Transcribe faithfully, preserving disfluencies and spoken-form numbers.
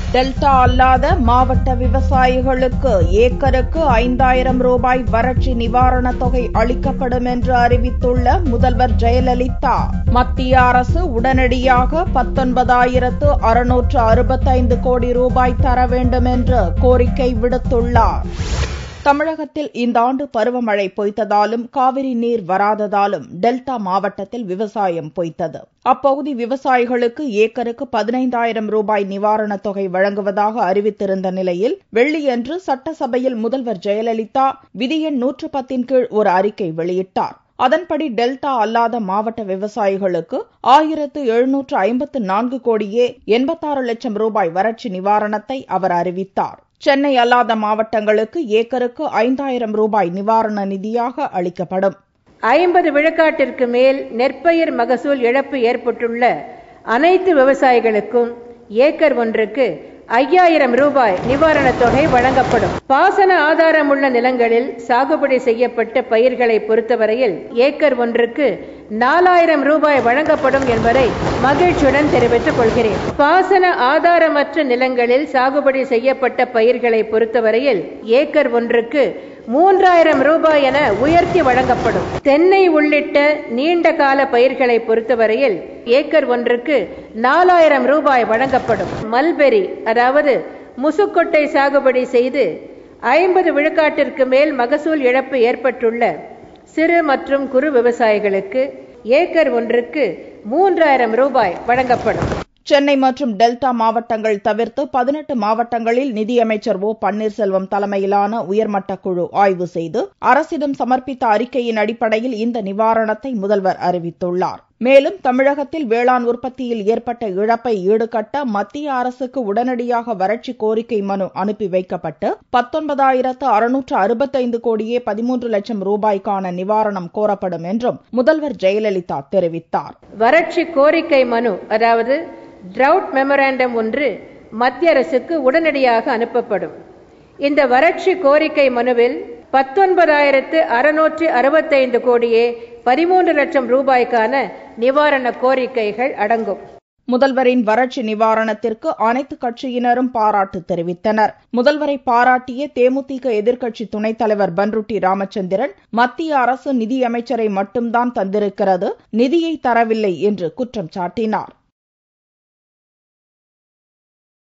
Delta அல்லாத மாவட்ட விவசாயிகளுக்கு ஏக்கருக்கு ஐந்தாயிரம் ரூபாய் வறட்சி நிவாரணத் தொகை அளிக்கப்படும் என்று அறிவித்துள்ள முதல்வர் ஜெயலலிதா, மத்திய அரசு உடனடியாக பத்தொன்பதாயிரத்து அறுநூற்று அறுபத்தைந்து கோடி ரூபாய் தர வேண்டும் என்று கோரிக்கை விடுத்துள்ளார். தமிழகத்தில் இந்த ஆண்டு பருவமழை பொய்த்ததாலும் காவிரி நீர் வராததாலும் டெல்டா மாவட்டத்தில் விவசாயம் பொய்த்தது. அப்பகுதி விவசாயிகளுக்கு ஏக்கருக்கு பதினைந்தாயிரம் ரூபாய் நிவாரணத் தொகை வழங்குவதாக அறிவித்திருந்த நிலையில் வெள்ளியன்று சட்டசபையில் முதல்வர் ஜெயலலிதா விதியெண் நூற்று பத்தின் கீழ் ஒரு அறிக்கை வெளியிட்டார். அதன்படி டெல்டா அல்லாத மாவட்ட விவசாயிகளுக்கு ஆயிரத்து எழுநூற்று ஐம்பத்து நான்கு கோடியே எண்பத்தாறு லட்சம் ரூபாய் வறட்சி நிவாரணத்தை அவர் அறிவித்தார். சென்னை அல்லாத மாவட்டங்களுக்கு ஏக்கருக்கு ஐந்தாயிரம் ரூபாய் நிவாரண நிதியாக அளிக்கப்படும். ஐம்பது விழுக்காட்டிற்கு மேல் நெற்பயிர் மகசூல் இழப்பு ஏற்பட்டுள்ள அனைத்து விவசாயிகளுக்கும் ஏக்கர் ஒன்றுக்கு ஐயாயிரம் ரூபாய் நிவாரணத் தொகை வழங்கப்படும். பாசன ஆதாரம் உள்ள நிலங்களில் சாகுபடி செய்யப்பட்ட பயிர்களை பொறுத்தவரையில் ஏக்கர் ஒன்றுக்கு நாலாயிரம் ரூபாய் வழங்கப்படும் என்பதை மகிழ்ச்சியுடன் தெரிவித்துக் கொள்கிறேன். பாசன ஆதாரமற்ற நிலங்களில் சாகுபடி செய்யப்பட்ட பயிர்களை பொறுத்தவரையில் ஏக்கர் ஒன்றுக்கு மூன்றாயிரம் ரூபாய் என உயர்த்தி வழங்கப்படும். தென்னை உள்ளிட்ட நீண்ட கால பயிர்களை பொறுத்தவரையில் ஏக்கர் ஒன்றுக்கு நாலாயிரம் ரூபாய் வழங்கப்படும். மல்பெரி அதாவது முசுக்கொட்டை சாகுபடி செய்து ஐம்பது விழுக்காட்டிற்கு மேல் மகசூல் இழப்பு ஏற்பட்டுள்ள சிறு மற்றும் குறு விவசாயிகளுக்கு ஏக்கர் ஒன்றுக்கு மூன்றாயிரம் ரூபாய் வழங்கப்படும். சென்னை மற்றும் டெல்டா மாவட்டங்கள் தவிர்த்து பதினெட்டு மாவட்டங்களில் நிதியமைச்சர் ஓ பன்னீர்செல்வம் தலைமையிலான உயர்மட்ட குழு ஆய்வு செய்து அரசிடம் சமர்ப்பித்த அறிக்கையின் அடிப்படையில் இந்த நிவாரணத்தை முதல்வர் அறிவித்துள்ளார். மேலும் தமிழகத்தில் வேளாண் உற்பத்தியில் ஏற்பட்ட இழப்பை ஈடுகட்ட மத்திய அரசுக்கு உடனடியாக வறட்சி கோரிக்கை மனு அனுப்பி வைக்கப்பட்டு பத்தொன்பதாயிரத்து அறுநூற்று அறுபத்தைந்து கோடியே பதிமூன்று லட்சம் ரூபாய்க்கான நிவாரணம் கோரப்படும் என்றும் முதல்வர் ஜெயலலிதா தெரிவித்தார். வறட்சி கோரிக்கை மனு அதாவது டிரவுட் மெமராண்டம் ஒன்று மத்திய அரசுக்கு உடனடியாக அனுப்பப்படும். இந்த வறட்சி கோரிக்கை மனுவில் பத்தொன்பதாயிரத்து அறுநூற்று அறுபத்தைந்து கோடியே பதிமூன்று லட்சம் ரூபாய்க்கான நிவாரண கோரிக்கைகள் அடங்கும். முதல்வரின் வறட்சி நிவாரணத்திற்கு அனைத்து கட்சியினரும் பாராட்டு தெரிவித்தனர். முதல்வரை பாராட்டிய தேமுதிக எதிர்க்கட்சி துணைத் தலைவர் பன்ருட்டி ராமச்சந்திரன், மத்திய அரசு நிதியமைச்சரை மட்டும்தான் தந்திருக்கிறது, நிதியை தரவில்லை என்று குற்றம் சாட்டினார்.